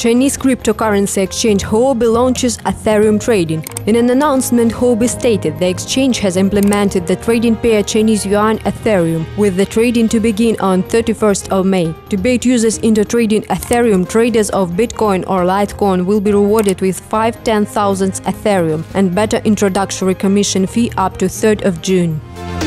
Chinese cryptocurrency exchange Huobi launches Ethereum trading. In an announcement, Huobi stated the exchange has implemented the trading pair Chinese Yuan Ethereum, with the trading to begin on 31st of May. To bait users into trading Ethereum, traders of Bitcoin or Litecoin will be rewarded with 5/10,000ths Ethereum and better introductory commission fee up to 3rd of June.